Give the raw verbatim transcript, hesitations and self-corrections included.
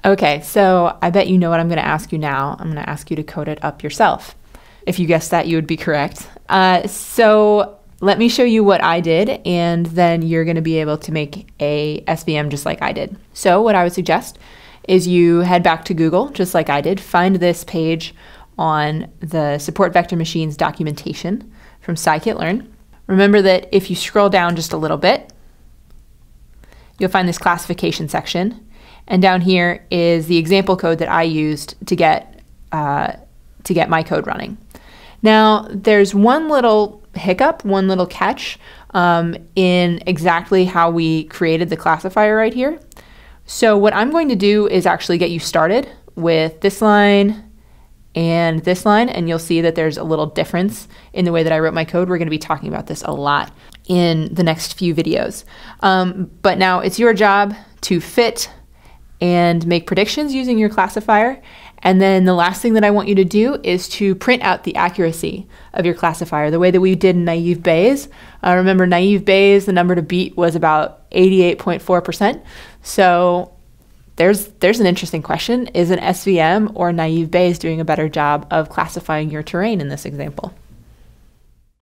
Okay, so I bet you know what I'm going to ask you now. I'm going to ask you to code it up yourself. If you guessed that, you would be correct. Uh, so let me show you what I did, and then you're going to be able to make a S V M just like I did. So what I would suggest is you head back to Google, just like I did, find this page on the Support Vector Machines documentation from sklearn. Remember that if you scroll down just a little bit, you'll find this classification section. And down here is the example code that I used to get, uh, to get my code running. Now, there's one little hiccup, one little catch um, in exactly how we created the classifier right here. So what I'm going to do is actually get you started with this line and this line, and you'll see that there's a little difference in the way that I wrote my code. We're going to be talking about this a lot in the next few videos. Um, but now it's your job to fit and make predictions using your classifier. And then the last thing that I want you to do is to print out the accuracy of your classifier, the way that we did in naive Bayes. Uh, remember, naive Bayes, the number to beat was about eighty-eight point four percent. So there's, there's an interesting question. Is an S V M or naive Bayes doing a better job of classifying your terrain in this example?